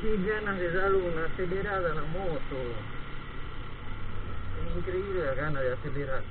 Qué ganas de dar una acelerada a la moto. Es increíble la gana de acelerar.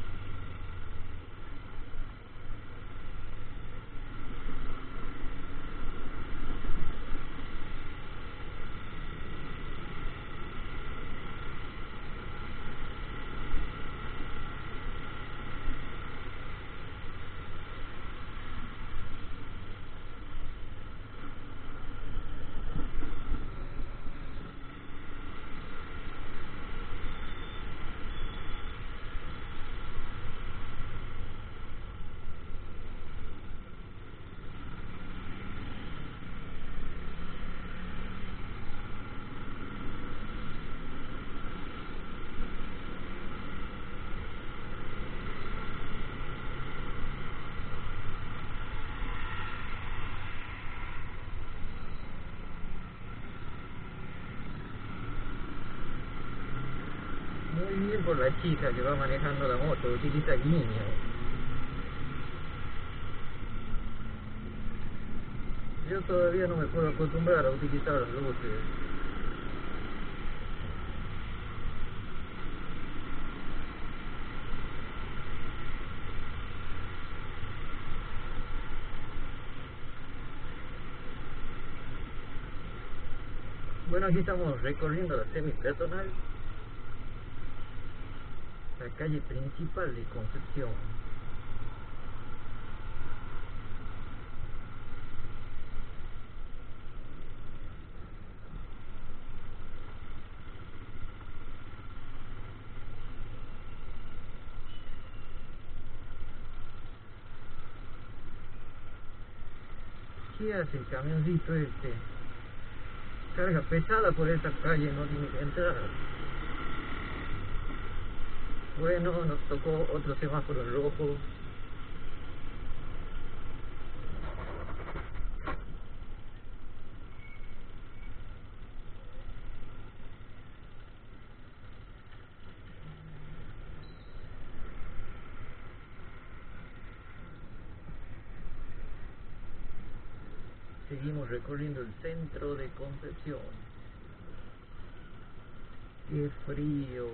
Muy bien por la chica que va manejando la moto, utiliza guiño. Yo todavía no me puedo acostumbrar a utilizar las luces. Bueno, aquí estamos recorriendo la semi-peatonal, la calle principal de Concepción. ¿Qué hace el camioncito este? Carga pesada por esta calle, no tiene que entrar. Bueno, nos tocó otro semáforo rojo. Seguimos recorriendo el centro de Concepción. ¡Qué frío!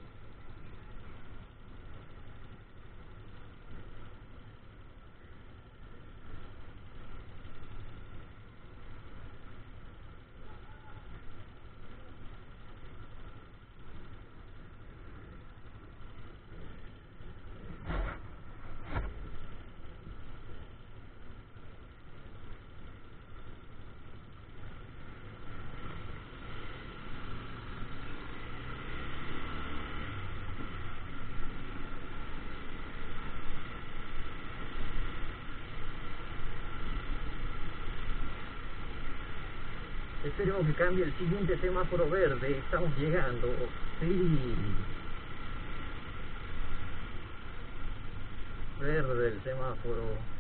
Esperemos que cambie el siguiente semáforo verde. Estamos llegando. Sí. Verde el semáforo.